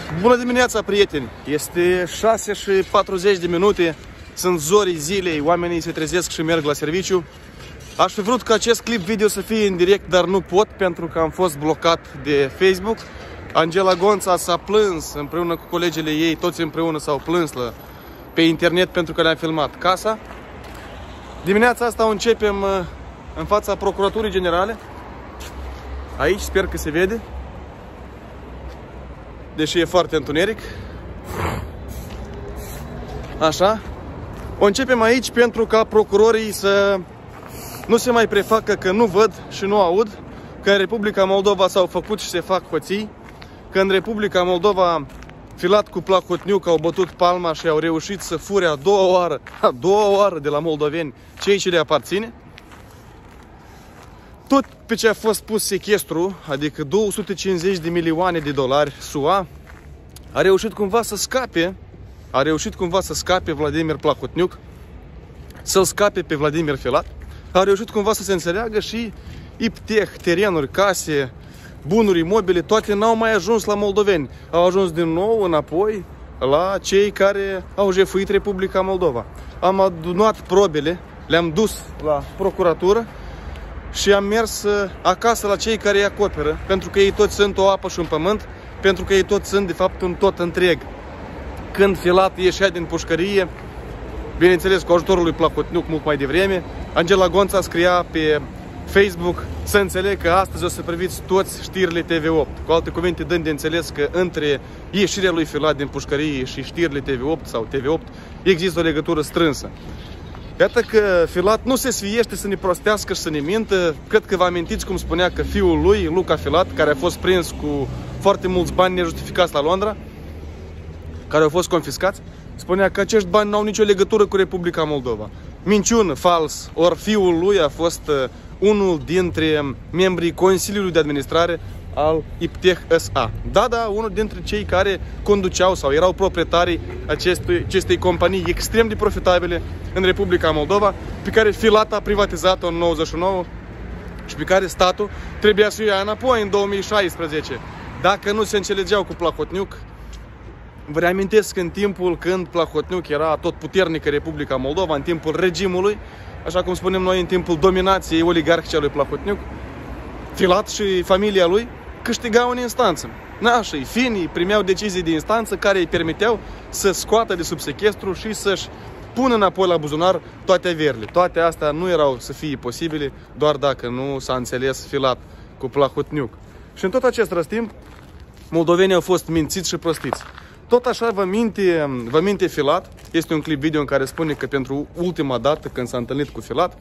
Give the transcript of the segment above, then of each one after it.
Bună dimineața, prieteni! Este 6:40, sunt zorii zilei, oamenii se trezesc și merg la serviciu. Aș fi vrut ca acest clip video să fie în direct, dar nu pot pentru că am fost blocat de Facebook. Angela Gonța s-a plâns împreună cu colegele ei, toți împreună s-au plâns pe internet pentru că le-am filmat casa. Dimineața asta o începem în fața Procuraturii Generale. Aici, sper că se vede, deși e foarte întuneric. Așa. O începem aici pentru ca procurorii să nu se mai prefacă că nu văd și nu aud, că în Republica Moldova s-au făcut și se fac hoții, că în Republica Moldova Filat cu Plahotniuc au bătut palma și au reușit să fure a doua oară de la moldoveni cei ce le aparține. Tot pe ce a fost pus sechestru, adică 250 de milioane de dolari SUA, a reușit cumva să scape Vladimir Plahotniuc, să-l scape pe Vladimir Filat. A reușit cumva să se înțeleagă și ipteh, terenuri, case, bunuri imobile, toate n-au mai ajuns la moldoveni. Au ajuns din nou înapoi la cei care au jefuit Republica Moldova. Am adunat probele, le-am dus la procuratură și am mers acasă la cei care îi acoperă, pentru că ei toți sunt o apă și un pământ, pentru că ei toți sunt de fapt un tot întreg. Când Filat ieșea din pușcărie, bineînțeles cu ajutorul lui Plahotniuc mult mai devreme, Angela Gonța scria pe Facebook să înțeleg că astăzi o să priviți toți știrile TV8. Cu alte cuvinte, dând de înțeles că între ieșirea lui Filat din pușcărie și știrile TV8 sau TV8 există o legătură strânsă. Iată că Filat nu se sfiește să ne prostească și să ne mintă. Cred că vă amintiți cum spunea că fiul lui, Luca Filat, care a fost prins cu foarte mulți bani nejustificați la Londra, care au fost confiscați, spunea că acești bani n-au nicio legătură cu Republica Moldova. Minciună, fals, ori fiul lui a fost unul dintre membrii Consiliului de Administrare al ipteh SA. Da, unul dintre cei care conduceau sau erau proprietarii acestei companii extrem de profitabile în Republica Moldova, pe care Filat a privatizat-o în 99 și pe care statul trebuia să o ia înapoi în 2016. Dacă nu se înțelegeau cu Plahotniuc. Vă reamintesc că în timpul când Plahotniuc era tot puternică Republica Moldova, în timpul regimului, așa cum spunem noi, în timpul dominației oligarhice a lui Plahotniuc, Filat și familia lui câștigau în instanță. Și finii primeau decizii de instanță care îi permiteau să scoată de sub sechestru și să-și pună înapoi la buzunar toate averile. Toate astea nu erau să fie posibile doar dacă nu s-a înțeles Filat cu Plahotniuc. Și în tot acest răstimp, moldovenii au fost mințiți și prostiți. Tot așa vă minte Filat, este un clip video în care spune că pentru ultima dată când s-a întâlnit cu Filat,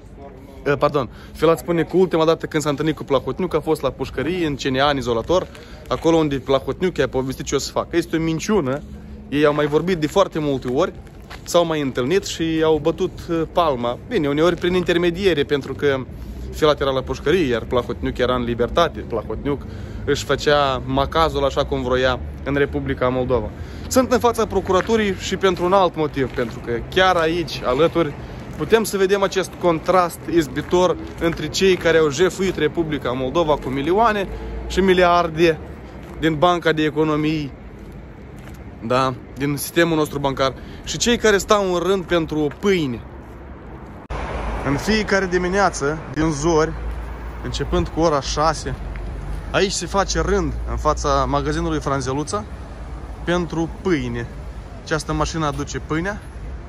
Filat spune că ultima dată când s-a întâlnit cu Plahotniuc a fost la pușcărie, în CNA, în izolator, acolo unde Plahotniuc i-a povestit ce o să facă. Este o minciună, ei au mai vorbit de foarte multe ori, s-au mai întâlnit și au bătut palma. Bine, uneori prin intermediere, pentru că Filat era la pușcărie, iar Plahotniuc era în libertate. Plahotniuc își făcea macazul așa cum vroia în Republica Moldova. Sunt în fața procuraturii și pentru un alt motiv, pentru că chiar aici, alături, putem să vedem acest contrast izbitor între cei care au jefuit Republica Moldova cu milioane și miliarde din banca de economii, da, din sistemul nostru bancar, și cei care stau în rând pentru o pâine. În fiecare dimineață, din zori, începând cu ora 6, aici se face rând în fața magazinului Franzeluța pentru pâine. Această mașină aduce pâinea,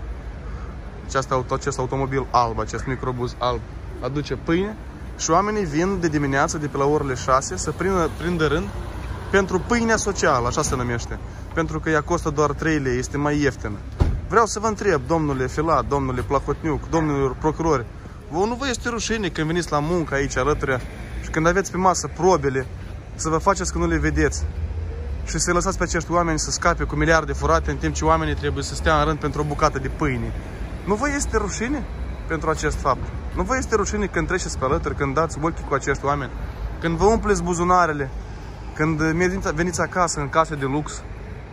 acest automobil alb, acest microbuz alb aduce pâine și oamenii vin de dimineață, de pe la orele 6, să prindă rând pentru pâinea socială, așa se numește, pentru că ea costă doar 3 lei, este mai ieftină. Vreau să vă întreb, domnule Filat, domnule Plahotniuc, domnilor procurori, nu vă este rușine când veniți la muncă aici alături și când aveți pe masă probele, să vă faceți că nu le vedeți și să lăsați pe acești oameni să scape cu miliarde furate în timp ce oamenii trebuie să stea în rând pentru o bucată de pâine? Nu vă este rușine pentru acest fapt? Nu vă este rușine când treceți pe alături, când dați ochii cu acești oameni, când vă umpleți buzunarele, când veniți acasă în case de lux?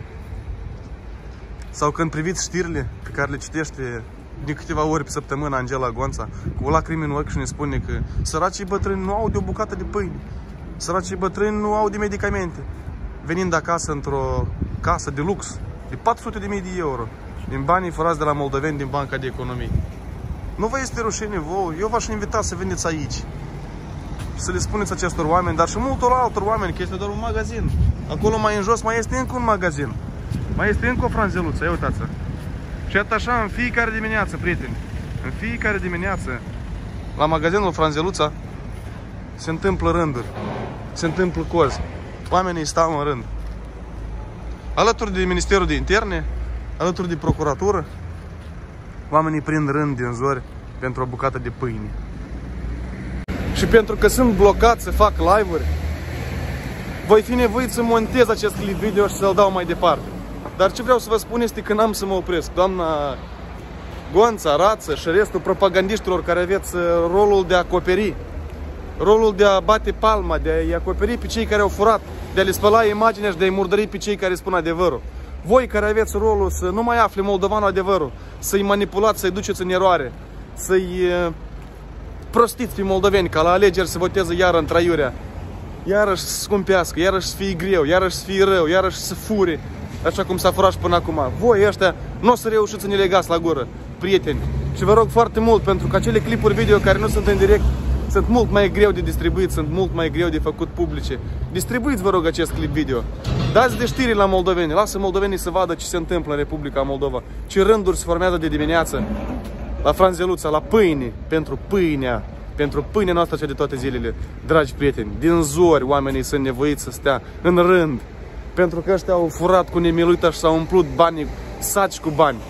Sau când priviți știrile pe care le citește din câteva ori pe săptămână Angela Gonța, cu o lacrimă în ochi și ne spune că săracii bătrâni nu au de o bucată de pâine, săracii bătrâni nu au de medicamente. venind acasă într-o casă de lux de 400.000 de euro din banii furați de la moldoveni din Banca de Economie. Nu vă este rușine vouă? Eu v-aș invita să veniți aici să le spuneți acestor oameni, dar și multor altor oameni, că este doar un magazin. Acolo mai în jos mai este încă un magazin. Mai este încă o franzeluță, ia uitați-vă. Și atât așa în fiecare dimineață, prieteni. În fiecare dimineață, la magazinul Franzeluța, se întâmplă rânduri. Se întâmplă cozi. Oamenii stau în rând. Alături de Ministerul de Interne, alături de Procuratură, oamenii prind rând din zori pentru o bucată de pâine. Și pentru că sunt blocat să fac live-uri, voi fi nevoit să montez acest clip video și să-l dau mai departe. Dar ce vreau să vă spun este că n-am să mă opresc. Doamna Gonța, Rață și restul propagandiștilor care aveți rolul de a acoperi, rolul de a bate palma, de a-i acoperi pe cei care au furat, de a le spăla imaginea și de a-i murdări pe cei care spun adevărul. Voi care aveți rolul să nu mai afle moldovanul adevărul, să-i manipulați, să-i duceți în eroare, să-i prostiți pe moldoveni ca la alegeri să voteze iară în traiurea, iarăși să scumpească, iarăși să fie greu, iarăși să fie rău, iarăși să fure, așa cum s-a furat și până acum. Voi ăștia nu o să reușiți să ne legați la gură, prieteni. Și vă rog foarte mult, pentru că acele clipuri video care nu sunt în direct sunt mult mai greu de distribuit, sunt mult mai greu de făcut publice. Distribuiți, vă rog, acest clip video. Dați de știri la moldoveni, lasă moldovenii să vadă ce se întâmplă în Republica Moldova. Ce rânduri se formează de dimineață la Franzeluța, la pâine, pentru pâinea noastră cea de toate zilele. Dragi prieteni, din zori oamenii sunt nevoiți să stea în rând, pentru că ăștia au furat cu nemiluita și s-au umplut banii, saci cu bani.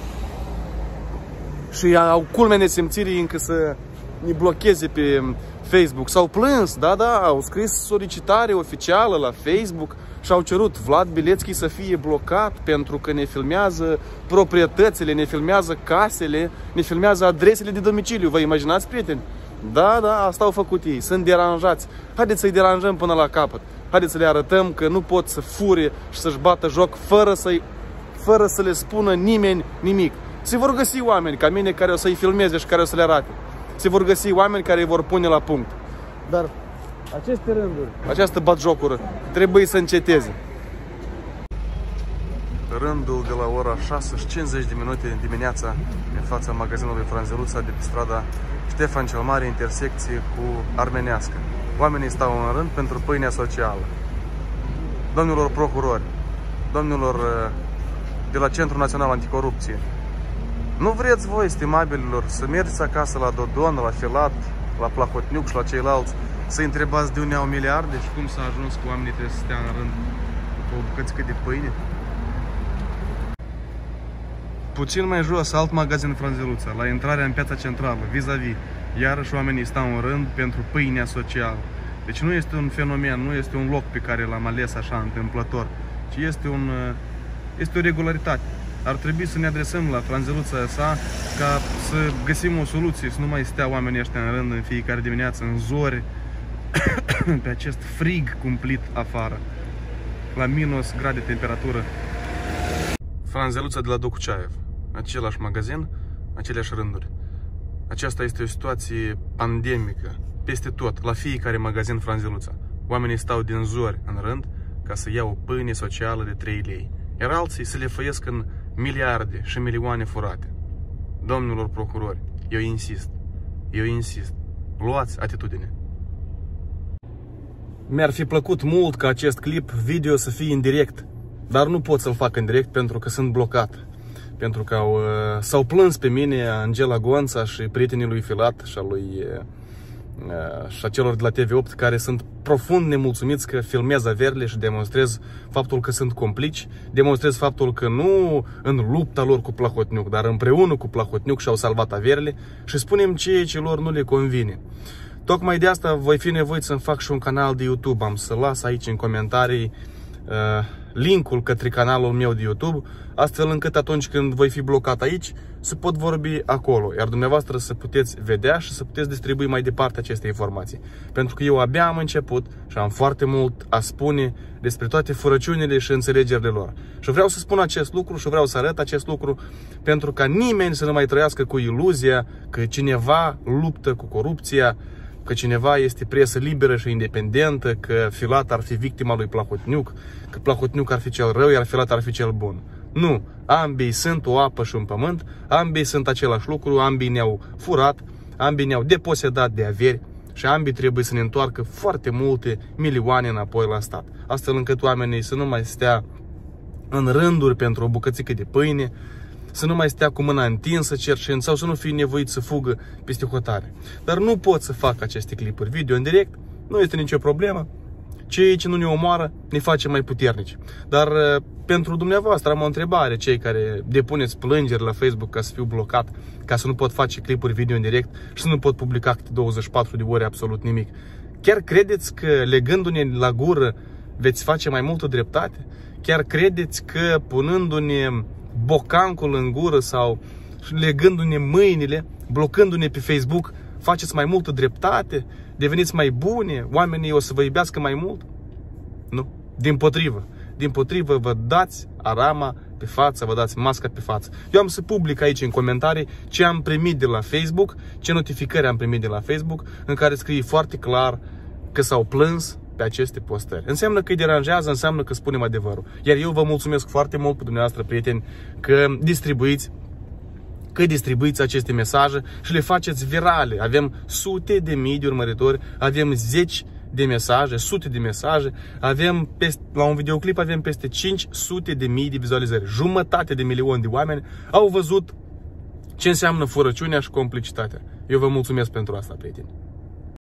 Și au culmea nesimțirii încă să ne blocheze pe Facebook. S-au plâns, da, au scris solicitare oficială la Facebook și au cerut Vlad Bilețchi să fie blocat pentru că ne filmează proprietățile, ne filmează casele, ne filmează adresele de domiciliu. Vă imaginați, prieteni? Da, asta au făcut ei. Sunt deranjați. Haideți să-i deranjăm până la capăt. Haideți să le arătăm că nu pot să fure și să-și bată joc fără să le spună nimeni nimic. Se vor găsi oameni ca mine care o să-i filmeze și care o să le arate. Se vor găsi oameni care îi vor pune la punct. Dar aceste rânduri, această batjocură, trebuie să înceteze. Rândul de la ora 6:50 dimineața în fața magazinului Franzeluța de pe strada Ștefan cel Mare, intersecție cu Armenească. Oamenii stau în rând pentru pâinea socială. Domnilor procurori, domnilor de la Centrul Național Anticorupție, nu vreți voi, stimabililor, să mergeți acasă la Dodon, la Filat, la Plahotniuc și la ceilalți, să întrebați de unde au miliarde și cum s-a ajuns cu oamenii trebuie să stea în rând cu o bucățică de pâine? Puțin mai jos, alt magazin Franzeluța, la intrarea în piața centrală, vis-a-vis, iarăși oamenii stau în rând pentru pâinea socială. Deci nu este un fenomen, nu este un loc pe care l-am ales așa întâmplător, ci este o regularitate. Ar trebui să ne adresăm la Franzeluța sa ca să găsim o soluție, să nu mai stea oamenii ăștia în rând în fiecare dimineață, în zori, pe acest frig cumplit afară, la minus grade temperatură. Franzeluța de la Dokuchaev, același magazin, aceleași rânduri. Aceasta este o situație pandemică, peste tot, la fiecare magazin Franzeluța. Oamenii stau din zori în rând ca să iau o pâine socială de 3 lei. Iar alții se le făiesc în miliarde și milioane furate. Domnilor procurori, eu insist, luați atitudine. Mi-ar fi plăcut mult ca acest clip video să fie în direct, dar nu pot să-l fac în direct pentru că sunt blocat. Pentru că s-au plâns pe mine Angela Gonța și prietenii lui Filat și a celor de la TV8 care sunt profund nemulțumiți că filmez averile și demonstrez faptul că sunt complici, demonstrez faptul că nu în lupta lor cu Plahotniuc, dar împreună cu Plahotniuc și-au salvat averile și spunem ceea ce lor nu le convine. Tocmai de asta voi fi nevoit să-mi fac și un canal de YouTube. Am să las aici în comentarii linkul către canalul meu de YouTube, astfel încât atunci când voi fi blocat aici, să pot vorbi acolo, iar dumneavoastră să puteți vedea și să puteți distribui mai departe aceste informații. Pentru că eu abia am început și am foarte mult a spune despre toate furăciunile și înțelegerile lor. Și vreau să spun acest lucru și vreau să arăt acest lucru pentru ca nimeni să nu mai trăiască cu iluzia că cineva luptă cu corupția, că cineva este presă liberă și independentă, că Filat ar fi victima lui Plahotniuc, că Plahotniuc ar fi cel rău, iar Filat ar fi cel bun. Nu, ambii sunt o apă și un pământ, ambii sunt același lucru, ambii ne-au furat, ambii ne-au deposedat de averi și ambii trebuie să ne întoarcă foarte multe milioane înapoi la stat. Astfel încât oamenii să nu mai stea în rânduri pentru o bucățică de pâine, să nu mai stea cu mâna întinsă cerșând sau să nu fie nevoit să fugă peste hotare. Dar nu pot să fac aceste clipuri video în direct, nu este nicio problemă. Ceea ce nu ne omoară ne face mai puternici. Dar pentru dumneavoastră am o întrebare, cei care depuneți plângeri la Facebook ca să fiu blocat, ca să nu pot face clipuri video în direct și să nu pot publica câte 24 de ore absolut nimic. Chiar credeți că legându-ne la gură veți face mai multă dreptate? Chiar credeți că punându-ne bocancul în gură sau legându-ne mâinile, blocându-ne pe Facebook, faceți mai multă dreptate? Deveniți mai bune? Oamenii o să vă iubească mai mult? Nu. Dimpotrivă. Dimpotrivă, vă dați arama pe față, vă dați masca pe față. Eu am să public aici în comentarii ce am primit de la Facebook, ce notificări am primit de la Facebook, în care scrie foarte clar că s-au plâns pe aceste postări. Înseamnă că îi deranjează, înseamnă că spunem adevărul. Iar eu vă mulțumesc foarte mult pe dumneavoastră, prieteni, că distribuiți aceste mesaje și le faceți virale. Avem sute de mii de urmăritori, avem zeci de mesaje, sute de mesaje, la un videoclip avem peste 500 de mii de vizualizări. 1,5 de milion de oameni au văzut ce înseamnă furăciunea și complicitatea. Eu vă mulțumesc pentru asta, prieteni.